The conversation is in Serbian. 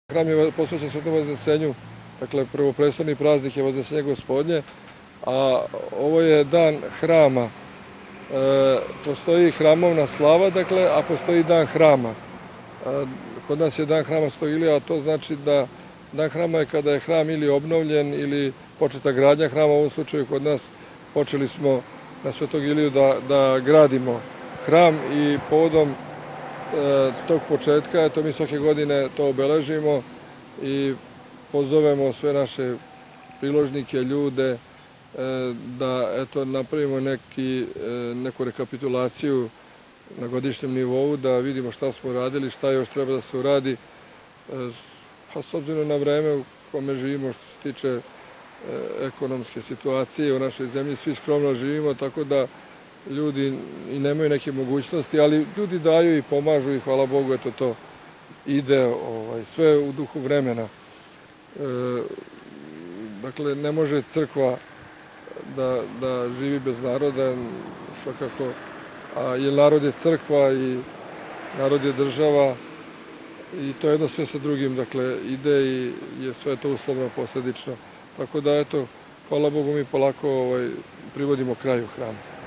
Hram je posvećen Svetom Vaznesenju, dakle prvoprestolni praznik je Vaznesenje Gospodnje, a ovo je dan hrama. Postoji hramovna slava, dakle, a postoji dan hrama. Kod nas je dan hrama Svetog Ilije, a to znači da dan hrama je kada je hram ili obnovljen ili početa gradnja hrama. U ovom slučaju kod nas počeli smo na Svetog Iliju da gradimo hram i povodom tog početka, eto mi svake godine to obeležimo i pozovemo sve naše priložnike, ljude da eto napravimo neku rekapitulaciju na godišnjem nivou, da vidimo šta smo radili, šta još treba da se uradi, a s obzirom na vreme u kome živimo što se tiče ekonomske situacije u našoj zemlji, svi skromno živimo, tako da ljudi i nemaju neke mogućnosti, ali ljudi daju i pomažu i hvala Bogu, eto to ide sve u duhu vremena. Dakle, ne može crkva da živi bez naroda, svakako, jer narod je crkva i narod je država i to jedno sve sa drugim, dakle, ide i je sve to uslovno posledično. Tako da, eto, hvala Bogu, mi polako privodimo kraju hrama.